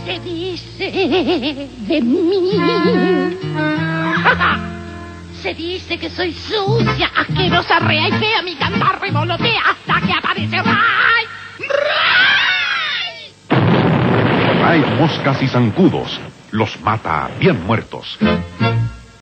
se dice de mí? Se dice que soy sucia, asquerosa, rea y fea. Mi cantar revolotea hasta que aparece Ray. Ray, moscas y zancudos. Los mata bien muertos.